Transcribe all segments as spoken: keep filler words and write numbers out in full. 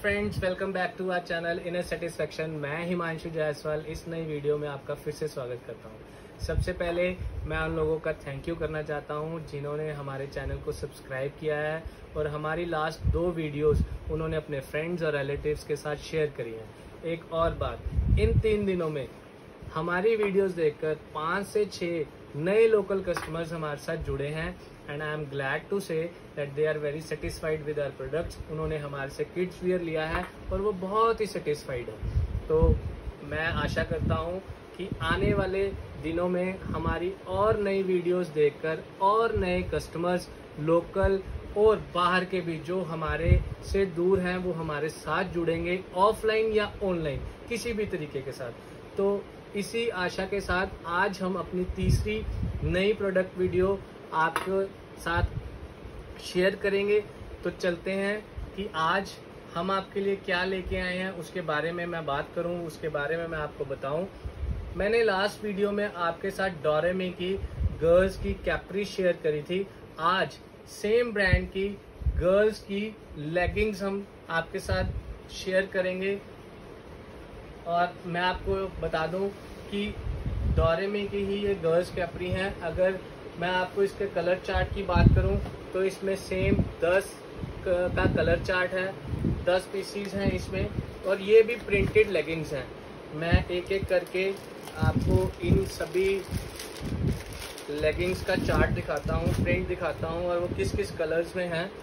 Friends, welcome back to our channel inner satisfaction. मैं हिमांशु जायसवाल इस नई वीडियो में आपका फिर से स्वागत करता हूं। सबसे पहले मैं उन लोगों का थैंक यू करना चाहता हूं जिन्होंने हमारे चैनल को सब्सक्राइब किया है और हमारी लास्ट दो वीडियोस उन्होंने अपने फ्रेंड्स और रिलेटिव्स के साथ शेयर करी है। एक और बात, इन तीन दिनों में हमारी वीडियोस देखकर पाँच से छः नए लोकल कस्टमर्स हमारे साथ जुड़े हैं and I am glad to say that they are very satisfied with our products. उन्होंने हमारे से किड्स वियर लिया है और वो बहुत ही सेटिस्फाइड है। तो मैं आशा करता हूँ कि आने वाले दिनों में हमारी और नई वीडियोस देखकर और नए कस्टमर्स लोकल और बाहर के भी जो हमारे से दूर हैं वो हमारे साथ जुड़ेंगे, ऑफलाइन या ऑनलाइन किसी भी तरीके के साथ। तो इसी आशा के साथ आज हम अपनी तीसरी नई प्रोडक्ट वीडियो आपके साथ शेयर करेंगे। तो चलते हैं कि आज हम आपके लिए क्या लेके आए हैं उसके बारे में मैं बात करूं, उसके बारे में मैं आपको बताऊं। मैंने लास्ट वीडियो में आपके साथ डोरेमी की गर्ल्स की कैप्री शेयर करी थी। आज सेम ब्रांड की गर्ल्स की लेगिंग्स हम आपके साथ शेयर करेंगे। और मैं आपको बता दूं कि डोरेमी की ही ये गर्ल्स कैप्री हैं। अगर मैं आपको इसके कलर चार्ट की बात करूं तो इसमें सेम दस का कलर चार्ट है, दस पीसीज हैं इसमें और ये भी प्रिंटेड लेगिंग्स हैं। मैं एक एक करके आपको इन सभी लेगिंग्स का चार्ट दिखाता हूं, प्रिंट दिखाता हूं और वो किस किस कलर्स में हैं।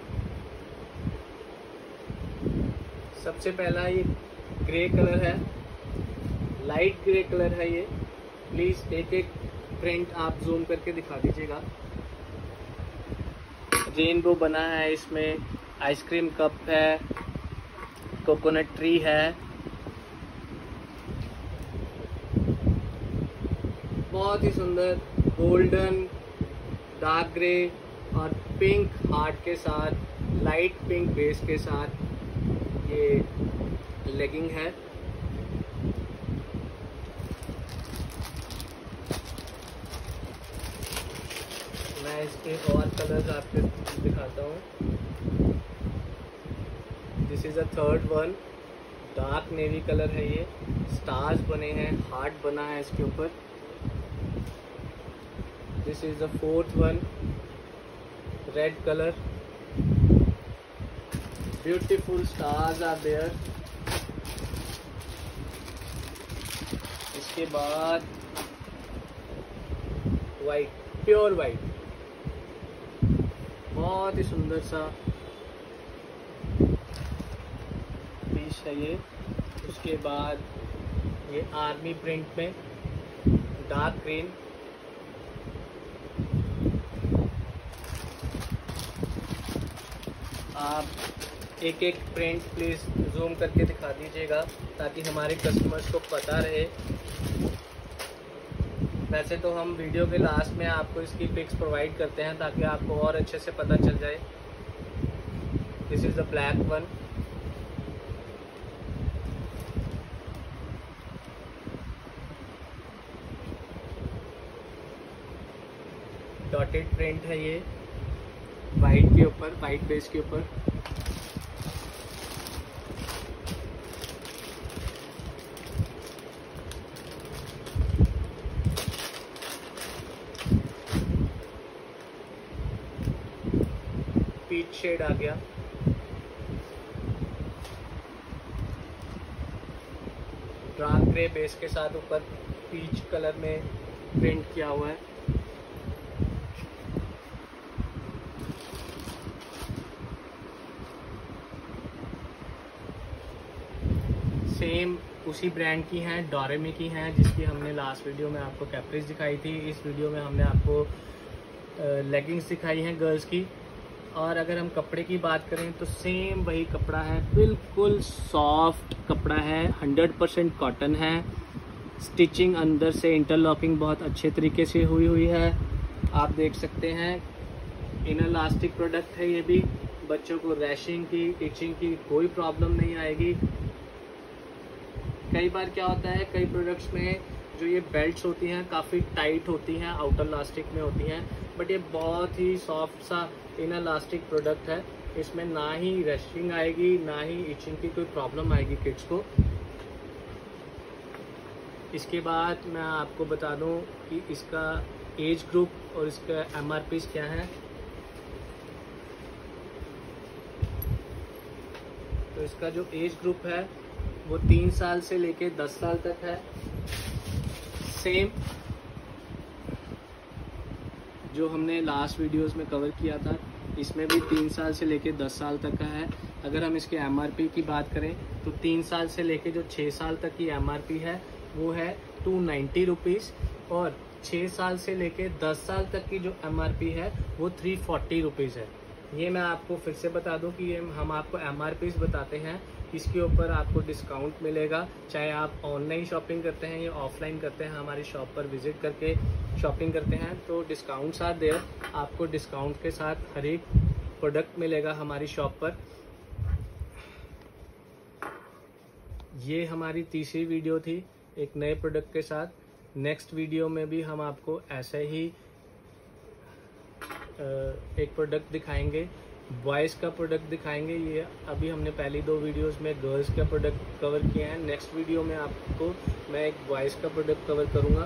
सबसे पहला ये ग्रे कलर है, लाइट ग्रे कलर है ये। प्लीज एक एक प्रिंट आप जूम करके दिखा दीजिएगा। रेनबो बना है इसमें, आइसक्रीम कप है, कोकोनट ट्री है, बहुत ही सुंदर गोल्डन, डार्क ग्रे और पिंक हार्ट के साथ, लाइट पिंक बेस के साथ ये लेगिंग है। मैं इसके और कलर्स आपको दिखाता हूँ। This is a third one, dark navy colour है ये, स्टार्स बने हैं, हार्ट बना है इसके ऊपर। This is the fourth one, red colour, beautiful stars are there. इसके बाद वाइट, प्योर वाइट, बहुत ही सुंदर सा पीस है ये। उसके बाद ये आर्मी प्रिंट में डार्क ग्रीन, आप एक एक प्रिंट प्लीज जूम करके दिखा दीजिएगा ताकि हमारे कस्टमर्स को पता रहे। वैसे तो हम वीडियो के लास्ट में आपको इसकी पिक्स प्रोवाइड करते हैं ताकि आपको और अच्छे से पता चल जाए। This is the black one, dotted print है ये, वाइट के ऊपर, वाइट बेस के ऊपर। पीच शेड आ गया। डार्क ग्रे बेस के साथ ऊपर पीच कलर में प्रिंट किया हुआ है। सेम उसी ब्रांड की हैं, डोरेमी की हैं, जिसकी हमने लास्ट वीडियो में आपको कैप्रीज दिखाई थी। इस वीडियो में हमने आपको लेगिंग्स दिखाई हैं गर्ल्स की। और अगर हम कपड़े की बात करें तो सेम वही कपड़ा है, बिल्कुल सॉफ्ट कपड़ा है, हंड्रेड परसेंट कॉटन है। स्टिचिंग अंदर से इंटरलॉकिंग बहुत अच्छे तरीके से हुई हुई है, आप देख सकते हैं। इनर इलास्टिक प्रोडक्ट है ये भी, बच्चों को रैशिंग की, इचिंग की कोई प्रॉब्लम नहीं आएगी। कई बार क्या होता है, कई प्रोडक्ट्स में जो ये बेल्ट्स होती हैं काफ़ी टाइट होती हैं, आउटर इलास्टिक में होती हैं, बट ये बहुत ही सॉफ्ट सा इनर इलास्टिक प्रोडक्ट है। इसमें ना ही रशिंग आएगी, ना ही इचिंग की कोई प्रॉब्लम आएगी किड्स को। इसके बाद मैं आपको बता दूं कि इसका एज ग्रुप और इसका एमआरपी क्या है। तो इसका जो एज ग्रुप है वो तीन साल से लेके दस साल तक है। सेम जो हमने लास्ट वीडियोस में कवर किया था, इसमें भी तीन साल से लेके दस साल तक का है। अगर हम इसके एमआरपी की बात करें तो तीन साल से लेके जो छः साल तक की एमआरपी है वो है टू नाइन्टी रुपीज़, और छः साल से लेके दस साल तक की जो एमआरपी है वो थ्री फोर्टी रुपीज़ है। ये मैं आपको फिर से बता दूं कि ये हम आपको एमआरपीज बताते हैं, इसके ऊपर आपको डिस्काउंट मिलेगा। चाहे आप ऑनलाइन शॉपिंग करते हैं या ऑफलाइन करते हैं, हमारी शॉप पर विजिट करके शॉपिंग करते हैं तो डिस्काउंट्स आर देयर। आपको डिस्काउंट के साथ हर एक प्रोडक्ट मिलेगा हमारी शॉप पर। ये हमारी तीसरी वीडियो थी एक नए प्रोडक्ट के साथ। नेक्स्ट वीडियो में भी हम आपको ऐसे ही एक प्रोडक्ट दिखाएंगे, बॉयज़ का प्रोडक्ट दिखाएंगे। ये अभी हमने पहली दो वीडियोस में गर्ल्स का प्रोडक्ट कवर किया है। नेक्स्ट वीडियो में आपको मैं एक बॉयज़ का प्रोडक्ट कवर करूँगा।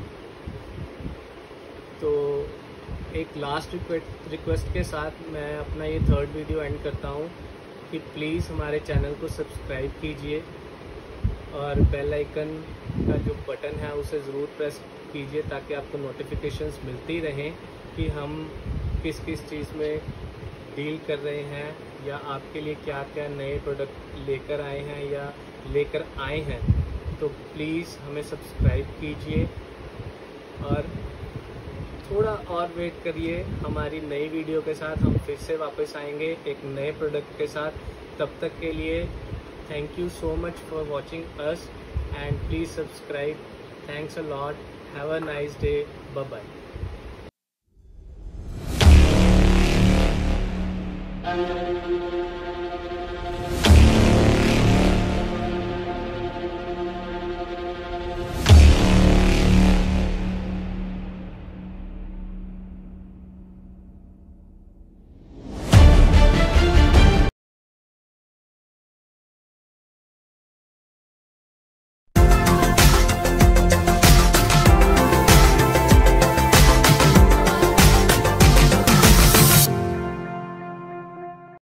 तो एक लास्ट रिक्वेस्ट के साथ मैं अपना ये थर्ड वीडियो एंड करता हूँ कि प्लीज़ हमारे चैनल को सब्सक्राइब कीजिए और बेल आइकन का जो बटन है उसे ज़रूर प्रेस कीजिए ताकि आपको नोटिफिकेशंस मिलती रहें कि हम किस किस चीज़ में डील कर रहे हैं या आपके लिए क्या क्या नए प्रोडक्ट लेकर आए हैं या लेकर आए हैं। तो प्लीज़ हमें सब्सक्राइब कीजिए और थोड़ा और वेट करिए। हमारी नई वीडियो के साथ हम फिर से वापस आएंगे एक नए प्रोडक्ट के साथ। तब तक के लिए thank you so much for watching us and please subscribe. Thanks a lot. Have a nice day. Bye bye.